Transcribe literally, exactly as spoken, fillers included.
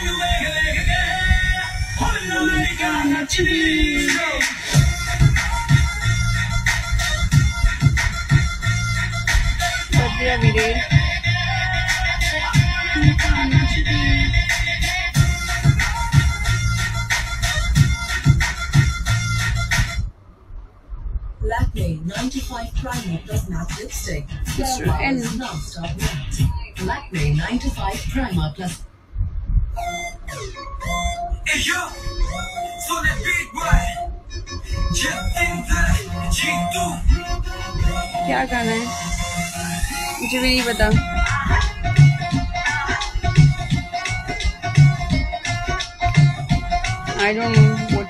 Sadia Virel. Lakme ninety-five Primer Plus Matte Lipstick. Mister N. Non-stop matte. Lakme ninety-five Primer Plus. Hey yo, so that big boy, jump in the G two. क्या गाना है मुझे भी नहीं पता. I don't know what